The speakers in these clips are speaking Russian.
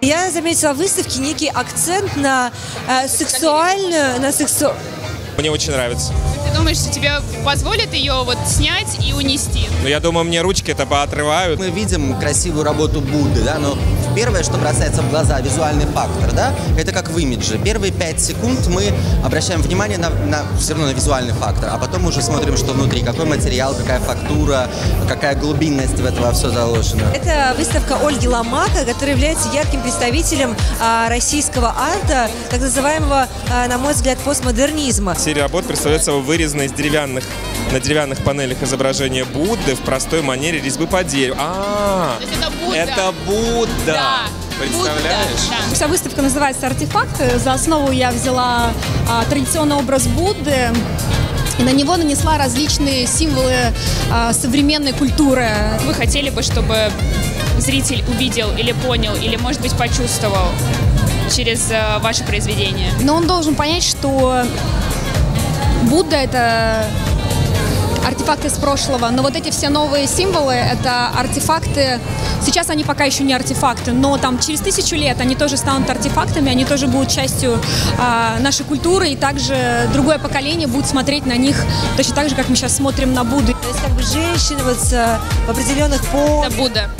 Я заметила в выставке некий акцент на сексуальную, Мне очень нравится. Ты думаешь, что тебе позволят ее вот снять и унести? Но я думаю, мне ручки это поотрывают. Мы видим красивую работу Будды, да, но первое, что бросается в глаза, визуальный фактор, да, это как в имидже. Первые 5 секунд мы обращаем внимание все равно на визуальный фактор, а потом уже смотрим, что внутри, какой материал, какая фактура, какая глубинность в этого все заложено. Это выставка Ольги Ломака, которая является ярким представителем российского арта, так называемого, на мой взгляд, постмодернизма. Серия работ представляет собой вырезанное на деревянных панелях изображение Будды в простой манере резьбы по дереву. То есть это Будда. Это Будда! Да. Представляешь? Будда, да. Вся выставка называется «Артефакты». За основу я взяла традиционный образ Будды. И на него нанесла различные символы современной культуры. Вы хотели бы, чтобы зритель увидел или понял, или, может быть, почувствовал через ваше произведение? Но он должен понять, что Будда — это артефакты из прошлого, но вот эти все новые символы — это артефакты. Сейчас они пока еще не артефакты, но там через 1000 лет они тоже станут артефактами, они тоже будут частью нашей культуры, и также другое поколение будет смотреть на них точно так же, как мы сейчас смотрим на Будду. То есть как бы женщины вот в определенных позах. Это Будда.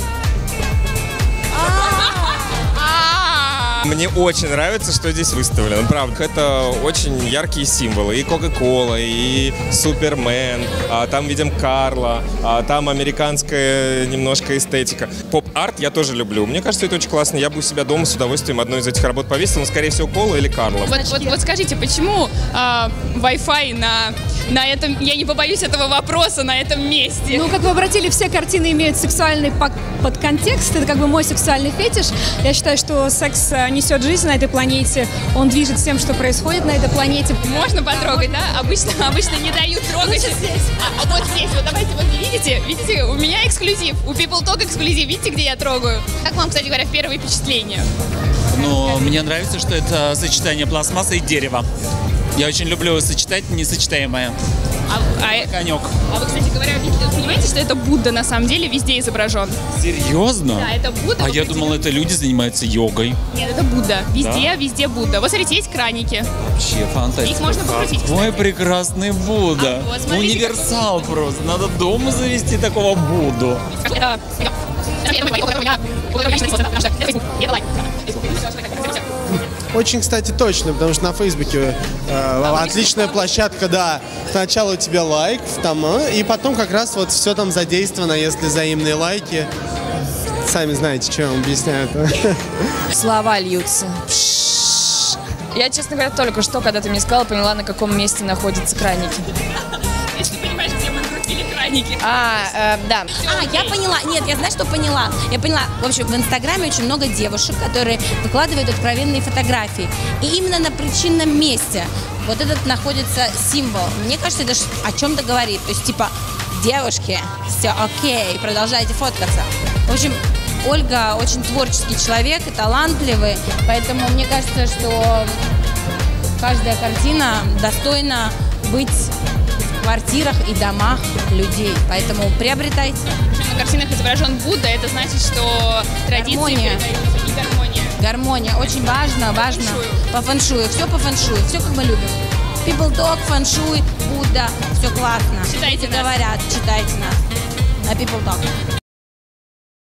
Мне очень нравится, что здесь выставлено. Правда, это очень яркие символы. И Кока-Кола, и Супермен, там видим Карла, там американская немножко эстетика. Поп-арт я тоже люблю. Мне кажется, это очень классно. Я бы у себя дома с удовольствием одну из этих работ повесил, но, скорее всего, Кола или Карла. Вот скажите, почему Wi-Fi на этом, я не побоюсь этого вопроса, на этом месте? Ну, как вы обратили, все картины имеют сексуальный подконтекст. Это как бы мой сексуальный фетиш. Я считаю, что секс несет жизнь на этой планете. Он движет всем, что происходит на этой планете. Можно потрогать, да? Обычно не дают трогать. Вот здесь, вот давайте, вот видите, у меня эксклюзив, у People Talk эксклюзив. Видите, где я трогаю? Как вам, кстати говоря, первые впечатления? Но мне нравится, что это сочетание пластмассы и дерева. Я очень люблю сочетать несочетаемое. Конек. А вы, кстати говоря, понимаете, что это Будда на самом деле везде изображен? Серьезно? Да, это Будда. А я думал, это люди занимаются йогой. Нет, это Будда. Везде, Да? везде Будда. Вот смотрите, есть краники. Вообще фантастика. Их можно покрутить, Какой прекрасный Будда. вот, смотрите, Универсал просто. Надо дома завести такого Будду. Очень, кстати, точно, потому что на Фейсбуке отличная площадка, да. Сначала у тебя лайк, там, и потом как раз вот все там задействовано, если взаимные лайки. Сами знаете, что я вам объясняю. Слова льются. Я, честно говоря, только что, когда ты мне сказала, поняла, на каком месте находятся краники. Если ты понимаешь, где мы крутили краники. Да. Я поняла. Нет, я знаю, что поняла. Я поняла. В общем, в Инстаграме очень много девушек, которые выкладывают откровенные фотографии. И именно на причинном месте вот этот находится символ. Мне кажется, это о чем-то говорит. То есть, типа, девушки, все окей, продолжайте фоткаться. В общем, Ольга очень творческий человек и талантливый, поэтому мне кажется, что каждая картина достойна быть в квартирах и домах людей, поэтому приобретайте. На картинах изображен Будда, это значит, что традиции передаются и гармония. Гармония очень важно. По фэншую, все по фэншую, все как мы любим. People Talk, фэншуй, Будда, все классно. Читайте нас. Говорят, читайте нас на People Talk.